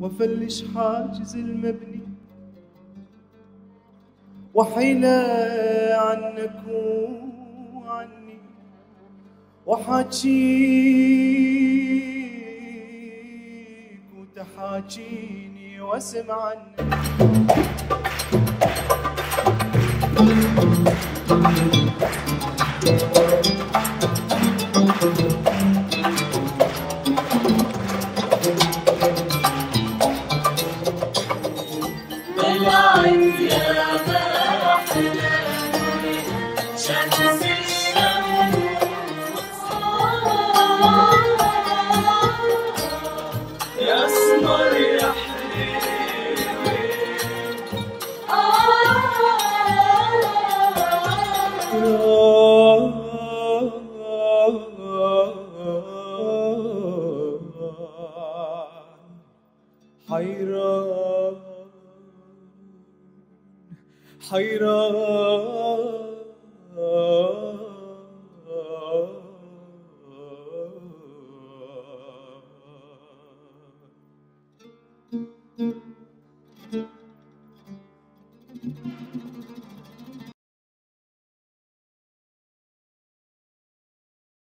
وافلش حاجز المبني وحيل عنك وعني وحاجيك وتحاجيني واسمع عنك. طلعت يا ما أحلى شمس الشمس يا اسمر يا حليوي حيران حيران